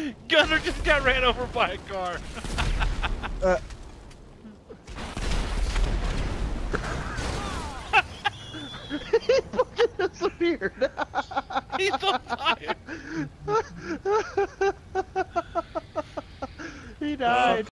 Gunner just got ran over by a car. He fucking disappeared. He's on fire. He died.